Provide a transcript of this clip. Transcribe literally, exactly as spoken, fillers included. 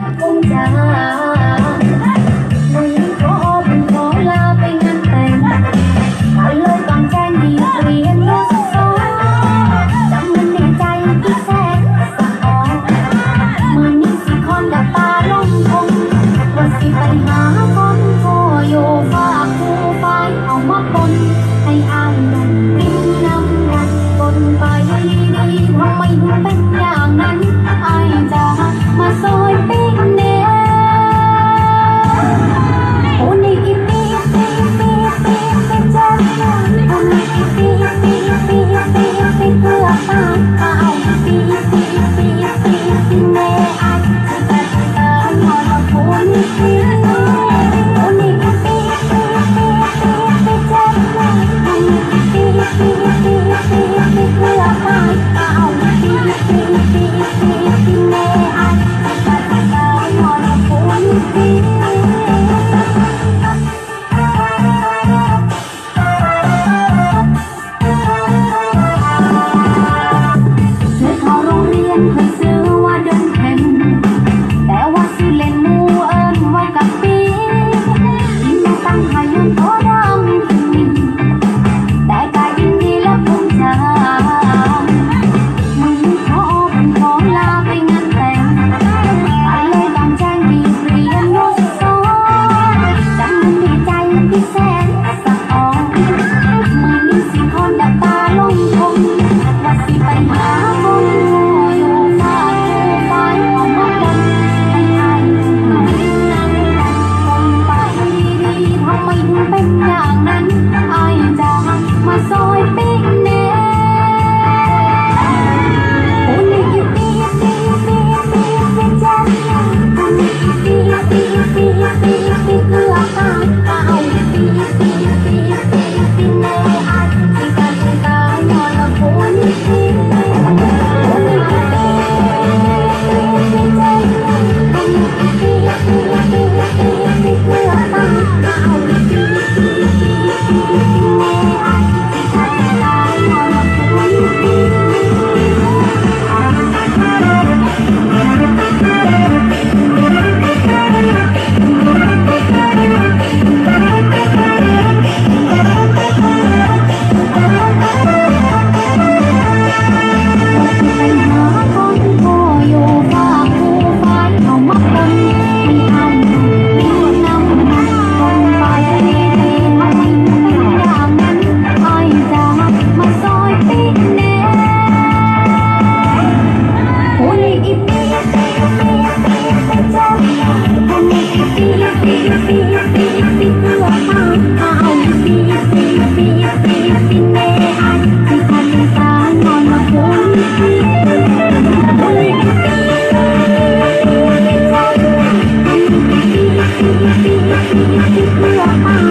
คงจะวันนี้ขอเป็นขอลาไปงานแต่งถ้าเลยต้องแจ้งดีเรียนรู้สักสองจำมันในใจที่แสนสะอ่อนมือนี้สิคอนดับตาลงคงว่าสิไปหาคนโทรอยู่ฝากคู่ไปเอามาปนให้อายนั่งกินน้ำกันปนไปดีๆทำไมถึงเป็นอย่างนั้นอายจะมาซอยปิ๊กเน่โอ้นี่อีปีปีปีปีปีเจ้าโอ้นี่อีปีปีปีปีปีเพื่อตายอายปีปีปีปีปีเน่อายจะตัดตาหน่อยละคนปีโอ้นี่อีปีปีปีปีปีเจ้าโอ้นี่อีปีปีปีปีปีเพื่อตายอายปีปีปีปีปีเน่อายจะตัดตาหน่อยละคนปี Hãy subscribe cho kênh Ghiền Mì Gõ để không bỏ lỡ